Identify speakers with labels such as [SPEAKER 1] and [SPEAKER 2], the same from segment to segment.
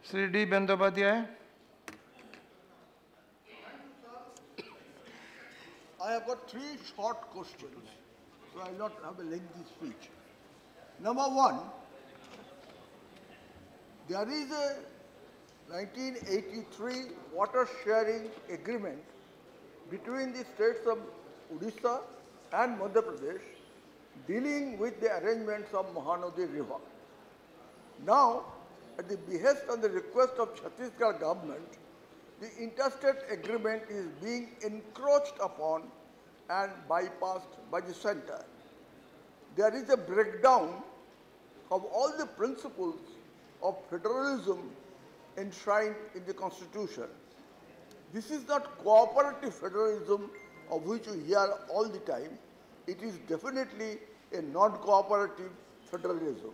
[SPEAKER 1] Sri D. Bandyopadhyay.
[SPEAKER 2] I have got three short questions, so I will not have a lengthy speech. Number one, there is a 1983 water sharing agreement between the states of Odisha and Madhya Pradesh dealing with the arrangements of Mahanadi River. Now, at the behest and the request of Chhattisgarh government, the interstate agreement is being encroached upon and bypassed by the center. There is a breakdown of all the principles of federalism enshrined in the Constitution. This is not cooperative federalism of which you hear all the time. It is definitely a non-cooperative federalism.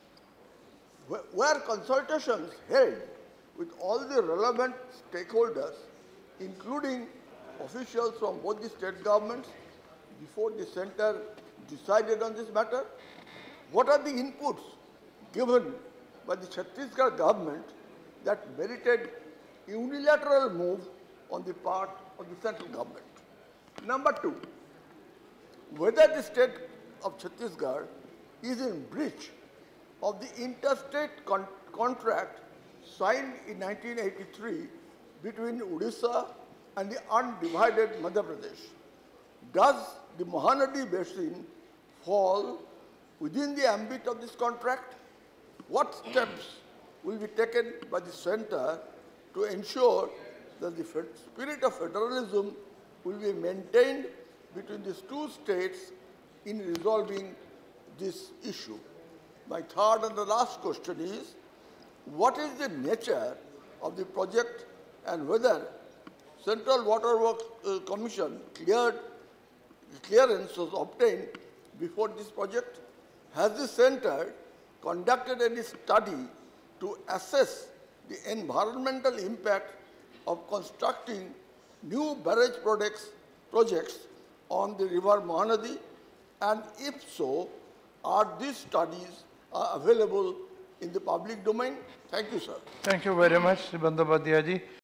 [SPEAKER 2] Where consultations held with all the relevant stakeholders, including officials from both the state governments, before the center decided on this matter? What are the inputs given by the Chhattisgarh government that merited unilateral move on the part of the central government? Number two, whether the state of Chhattisgarh is in breach of the interstate contract signed in 1983 between Odisha and the undivided Madhya Pradesh. Does the Mahanadi Basin fall within the ambit of this contract? What steps will be taken by the center to ensure that the spirit of federalism will be maintained between these two states in resolving this issue? My third and the last question is, what is the nature of the project and whether Central Water Works Commission clearance was obtained before this project? Has the center conducted any study to assess the environmental impact of constructing new barrage projects on the river Mahanadi? And if so, are these studies available in the public domain? Thank you, sir.
[SPEAKER 1] Thank you very much, Sri Bandyopadhyay ji.